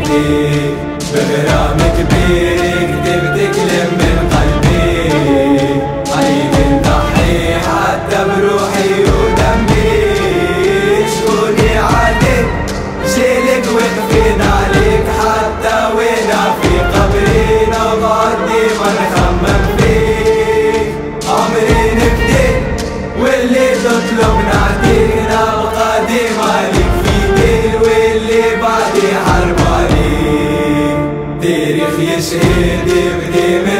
قلبي بغرام كبير كتبت كلام من قلبي، خليني نضحي حتى بروحي ودمي. شكوني عليك جيلك وقفين عليك حتى وانا في قبري، نقعد ديما نخمم فيك. عمري نبدي واللي تطلب نعطيك، نبقى ديما ليك في دير واللي بعدي حرب عليك. تاريخ يشهد بدي